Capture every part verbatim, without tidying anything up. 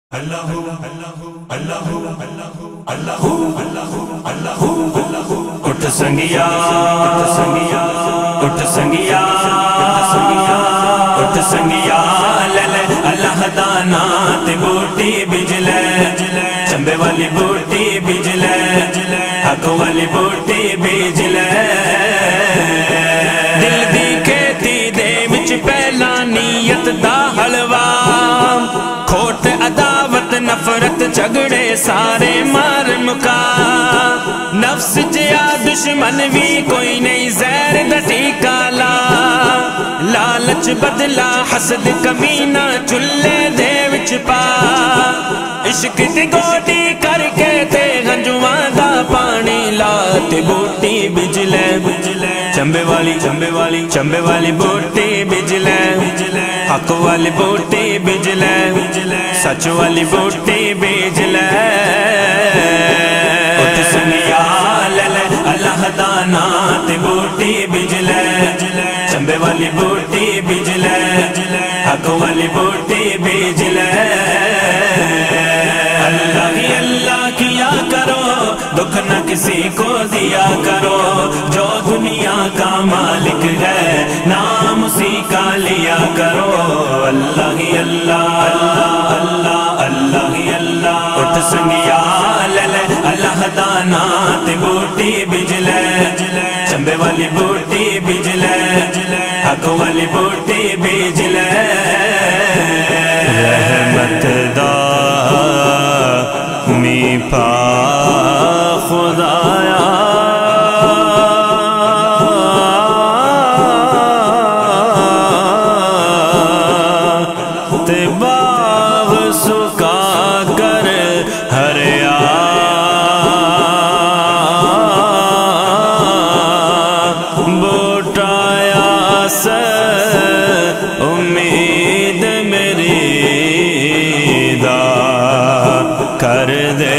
اللہ اللہ اللہ اللہ اللہ اللہ اٹھ سنگیا اٹھ سنگیا اٹھ سنگیا اٹھ سنگیا لے لے اللہ دا نام تے بوٹی بجلے چمبے والی بوٹی بجلے حق والی بوٹی بجلے دل دی کھیتی دے وچ پہلا نیت دا حلوا کھوٹ عداوت نفرت جھگڑے سارے مار مکا نفس جیا دشمن بھی کوئی نہیں زہر دا ٹیکا لا لالچ بدلا حسد کمینہ چلے دے وچ پا عشق دی گوڈی کر کے تے گنجواں دا پانی لا تے بوٹی بجلے چمبے والی چمبے والی چمبے والی بوٹی بجلے حق والی بوٹی بجلے سچ والی بوٹی بجلے اٹھ سنگیا لے لے اللہ دا نام تے بوٹی بجلے چمبے والی بوٹی بجلے حق والی بوٹی بجلے اللہ ہی اللہ کیا کرو دکھ نہ کسی کو دیا کرو جو دنیا کا مالک ہے نام اسی کا لیا کرو اللہ ہی اللہ اللہ اللہ ہی اللہ اٹھ سنگیا لے لے اللہ دا نام تے بوٹی بجلے چمبے والی بوٹی بجلے حق والی بوٹی بجلے رحمت دا می پا خدایا تے باغ سکا کر ہریا بوٹایا سے امید میری دا کر دے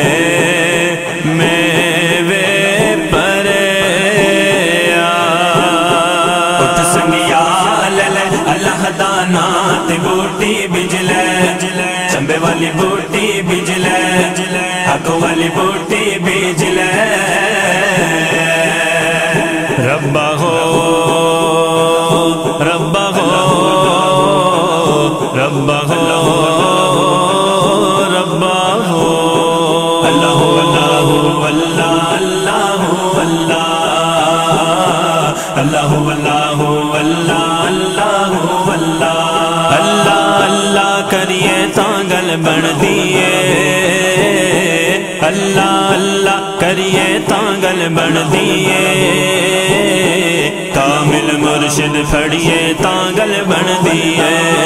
بوٹی بجلے چمبے والی بوٹی بجلے حق والی بوٹی بجلے ربا ہو ربا ہو ربا ہو ربا ہو اللہ اللہ اللہ اللہ اللہ اللہ اللہ اللہ اللہ اللہ کریے تانگل بن دیئے اللہ اللہ کریے تانگل بن دیئے کامل مرشد پھڑیے تانگل بن دیئے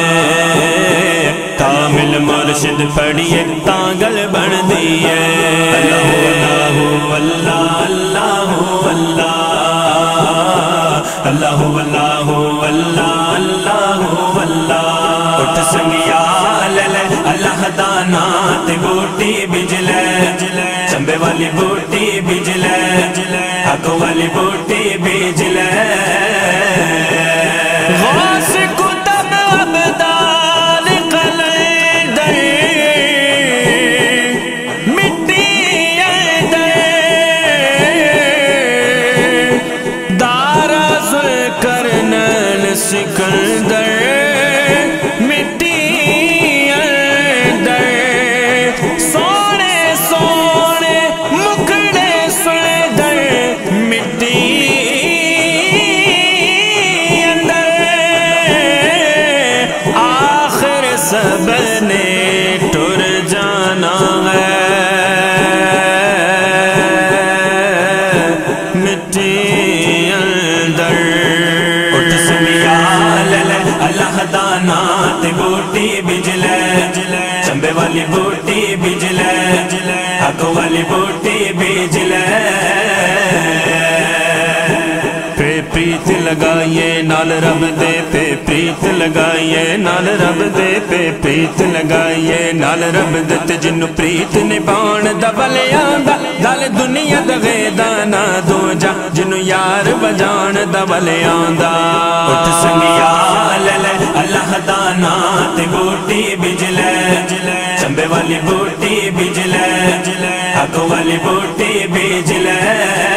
کامل مرشد پھڑیے تانگل بن دیئے اللہ اللہ اللہ اللہ اللہ اللہ اللہ اللہ اٹھ سنگیا لے لے اللہ دا نام تے بوٹی بجلے چمبے والی بوٹی بجلے حق والی بوٹی بجلے غوث کتب عبدال قلندر مٹی اندر دارا ذوالقرنین سکندر سب نے ٹر جانا ہے مٹی اندر اٹھ سنگیا لے لے اللہ دا نام تے بوٹی بجلے چمبے والی بوٹی بجلے حق والی بوٹی بجلے پہ پریت لگائیے نال رب دے پہ پریت لگائیے نال رب دے پہ پریت لگائیے نال رب دے تے جنو پریت نبان دا بلے آندا دل دنیا دا غیدہ نہ دو جا جنو یار بجان دا بلے آندا اٹھ سنگیا لے لے اللہ دا نام تے بوٹی بجلے چمبے والی بوٹی بجلے حق والی بوٹی بجلے